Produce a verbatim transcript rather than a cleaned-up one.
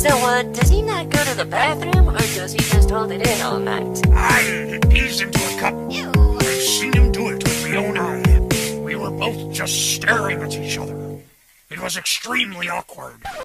So, uh, does he not go to the bathroom, or does he just hold it in all night? I pees into a cup. Ew. I've seen him do it with my own eye. We were both just staring at each other. It was extremely awkward.